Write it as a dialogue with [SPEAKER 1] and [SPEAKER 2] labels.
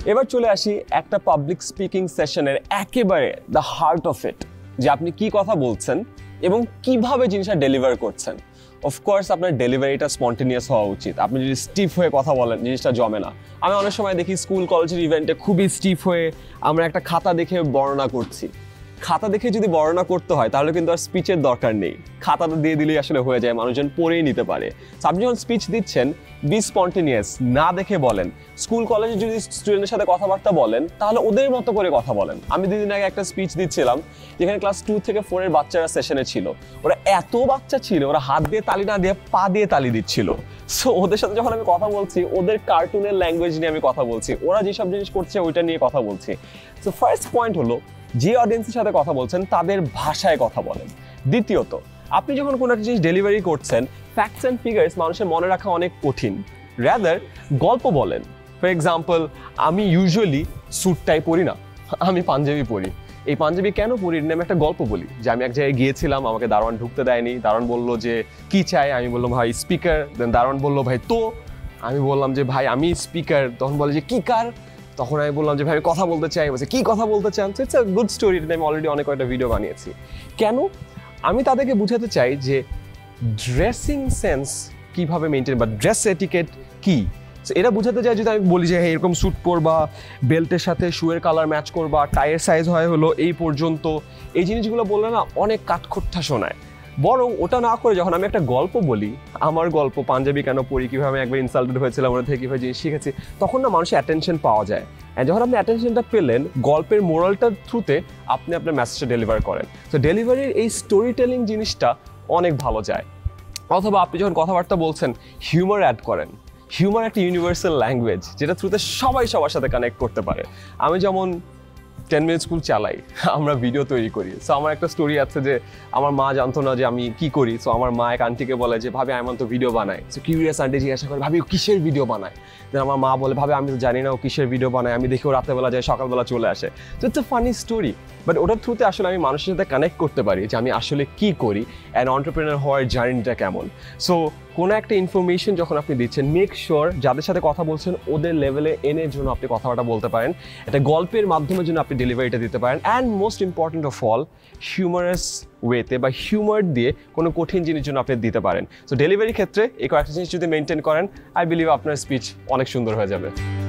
[SPEAKER 1] এবার চলে আসি একটা পাবলিক স্পিকিং সেশনের একেবারে দ্য হার্ট অফ ইট, যে আপনি কি কথা বলছেন এবং কিভাবে জিনিসটা ডেলিভার করছেন। অফকোর্স আপনার ডেলিভারিটা স্পন্টেনিয়াস হওয়া উচিত। আপনি যদি স্টিফ হয়ে কথা বলেন, জিনিসটা জমে না। আমি অনেক সময় দেখি স্কুল কলেজের ইভেন্টে খুবই স্টিফ হয়ে আমরা একটা খাতা দেখে বর্ণনা করছি। খাতা দেখে যদি বর্ণনা করতে হয় তাহলে কিন্তু আর স্পিচের দরকার নেই, খাতাটা দিয়ে দিলেই আসলে হয়ে যায়, মানুষজন পড়েই নিতে পারে। আপনি যখন স্পিচ দিচ্ছেন, বি স্পন্টেনিয়াস, না দেখে বলেন। স্কুল কলেজে যদি স্টুডেন্টের সাথে কথাবার্তা বলেন তাহলে ওদের মতো করে কথা বলেন। আমি 2 দিন আগে একটা স্পিচ দিচ্ছিলাম যেখানে ক্লাস 2 থেকে 4 এর বাচ্চারা সেশনে ছিল। ওরা এত বাচ্চা ছিল, ওরা হাত দিয়ে তালি না দিয়ে পা দিয়ে তালি দিচ্ছিল। সো ওদের সাথে যখন আমি কথা বলছি, ওদের কার্টুনের ল্যাঙ্গুয়েজ নিয়ে আমি কথা বলছি, ওরা যেসব জিনিস করছে ওইটা নিয়ে কথা বলছি। সো ফার্স্ট পয়েন্ট হলো, যে অডিয়েন্সের সাথে কথা বলছেন তাদের ভাষায় কথা বলেন। দ্বিতীয়ত, আপনি যখন কোনো একটা জিনিস ডেলিভারি করছেন, ফ্যাক্টস অ্যান্ড ফিগার্স মানুষের মনে রাখা অনেক কঠিন। রাদার গল্প বলেন। ফর এক্সাম্পল, আমি ইউজুয়ালি স্যুটটাই পরি না, আমি পাঞ্জাবি পরি। এই পাঞ্জাবি কেন পরি আমি একটা গল্প বলি, যে আমি এক জায়গায় গিয়েছিলাম, আমাকে দারোয়ান ঢুকতে দেয়নি। দারোয়ান বললো যে কি চাই, আমি বললাম ভাই স্পিকার। দেন দারোয়ান বললো ভাই তো, আমি বললাম যে ভাই আমি স্পিকার। তখন বলে যে কি কার, তখন আমি বললাম যে ভাই আমি কথা বলতে চাই। বলছে কি কথা বলতে চান? ইটস আ গুড স্টোরি, আমি অলরেডি অনেক কয়েকটা ভিডিও বানিয়েছি। কেন? আমি তাদেরকে বুঝাতে চাই যে ড্রেসিং সেন্স কিভাবে মেনটেন, বা ড্রেস এটিকেট কি, এটা বুঝাতে চাই। যদি আমি বলি যে এরকম স্যুট পরবা, বেল্টের সাথে শুয়ের কালার ম্যাচ করবা, টাইয়ের সাইজ হয় হলো এই পর্যন্ত, এই জিনিসগুলো বললে না অনেক কাঠখোট্টা শোনায়। বরং ওটা না করে যখন আমি একটা গল্প বলি, আমার গল্প, পাঞ্জাবি কেন পরি, কীভাবে একবার ইনসাল্টেড হয়েছিলাম, ওরা থেকে কীভাবে জিনিস শিখেছি, তখন না মানুষের অ্যাটেনশন পাওয়া যায়। অ্যান্ড যখন আপনি অ্যাটেনশনটা পেলেন, গল্পের মোরালটার থ্রুতে আপনি আপনার মেসেজটা ডেলিভার করেন। তো ডেলিভারির এই স্টোরি টেলিং জিনিসটা অনেক ভালো যায়। অথবা আপনি যখন কথাবার্তা বলছেন, হিউমার অ্যাড করেন। হিউমার একটা ইউনিভার্সাল ল্যাঙ্গুয়েজ, যেটা থ্রুতে সবাই সবার সাথে কানেক্ট করতে পারে। আমি যেমন 10 মিনিট স্কুল চালাই, আমরা ভিডিও তৈরি করি। সো আমার একটা স্টোরি আছে যে আমার মা জানতো না যে আমি কি করি। সো আমার মা এক আন্টিকে বলে যে ভাবি আয়মান তো ভিডিও বানায়। সো কিউরিয়াস আন্টি জিজ্ঞাসা করে ভাবি ও কিসের ভিডিও বানায়। দেন আমার মা বলে ভাবি আমি তো জানি না ও কিসের ভিডিও বানায়, আমি দেখি ও রাতেবেলা যায় সকালবেলা চলে আসে। তো it's a funny story, but ওটার থ্রুতে আসলে আমি মানুষের সাথে কানেক্ট করতে পারি যে আমি আসলে কি করি অ্যান্ড এন্টারপ্রেনার হওয়ার জার্নিটা কেমন। সো কোনো একটা ইনফরমেশন যখন আপনি দিচ্ছেন, মেক শিওর যাদের সাথে কথা বলছেন ওদের লেভেলে এনে জন্য আপনি কথাবার্তা বলতে পারেন, একটা গল্পের মাধ্যমে জন্য আপনি ডেলিভারিটা দিতে পারেন। And most important of all, humorous ওয়েতে বা হিউমার দিয়ে কোনো কঠিন জিনিস জন্য আপনি দিতে পারেন। সো ডেলিভারির ক্ষেত্রে এই কয়েকটা জিনিস যদি মেনটেন করেন, আই বিলিভ আপনার স্পিচ অনেক সুন্দর হয়ে যাবে।